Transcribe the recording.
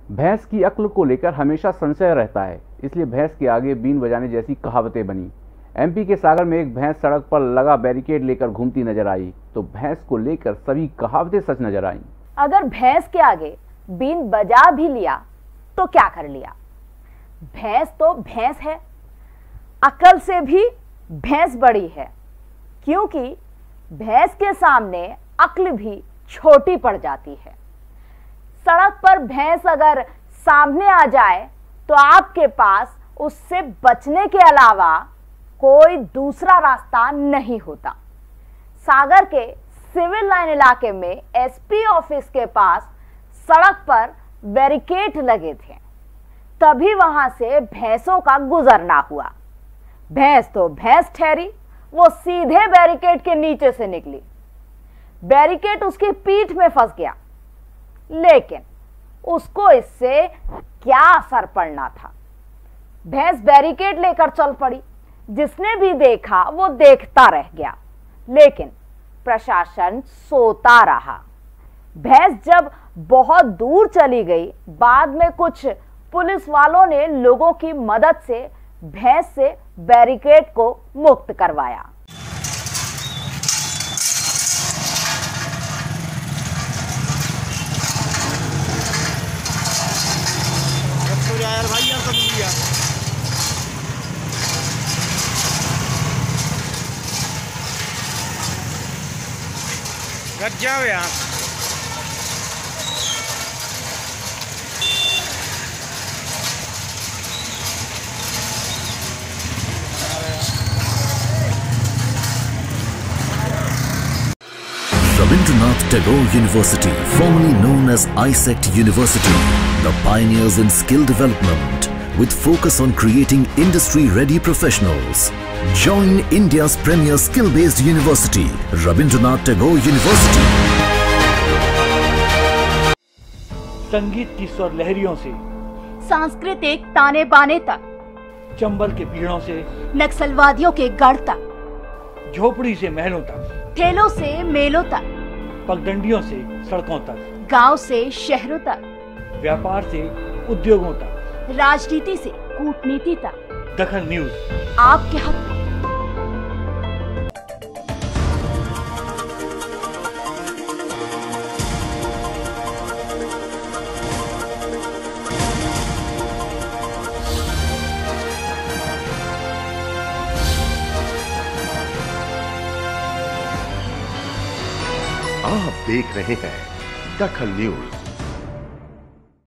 भैंस की अक्ल को लेकर हमेशा संशय रहता है, इसलिए भैंस के आगे बीन बजाने जैसी कहावतें बनी। एमपी के सागर में एक भैंस सड़क पर लगा बैरिकेड लेकर घूमती नजर आई, तो भैंस को लेकर सभी कहावतें सच नजर आईं। अगर भैंस के आगे बीन बजा भी लिया तो क्या कर लिया? भैंस तो भैंस है, अकल से भी भैंस बड़ी है, क्योंकि भैंस के सामने अक्ल भी छोटी पड़ जाती है। सड़क पर भैंस अगर सामने आ जाए तो आपके पास उससे बचने के अलावा कोई दूसरा रास्ता नहीं होता। सागर के सिविल लाइन इलाके में एसपी ऑफिस के पास सड़क पर बैरिकेड लगे थे, तभी वहां से भैंसों का गुजरना हुआ। भैंस तो भैंस ठहरी, वो सीधे बैरिकेड के नीचे से निकली। बैरिकेड उसकी पीठ में फंस गया, लेकिन उसको इससे क्या असर पड़ना था। भैंस बैरिकेड लेकर चल पड़ी। जिसने भी देखा वो देखता रह गया, लेकिन प्रशासन सोता रहा। भैंस जब बहुत दूर चली गई, बाद में कुछ पुलिस वालों ने लोगों की मदद से भैंस से बैरिकेड को मुक्त करवाया। यार भाई यार सब लिया गट जाओ यार। Rabindranath Tagore University, formerly known as ISECT University, the pioneers in skill development with focus on creating industry-ready professionals. Join India's premier skill-based university, Rabindranath Tagore University. संगीत की स्वर लहरियों से सांस्कृतिक ताने बाने तक, चंबल के पीड़ों से नक्सलवादियों के गढ़ तक, झोपड़ी से महलों तक, ठेलों से मेलों तक, पगडंडियों से सड़कों तक, गांव से शहरों तक, व्यापार से उद्योगों तक, राजनीति से कूटनीति तक, दखल न्यूज आपके हक में। आप देख रहे हैं दखल न्यूज।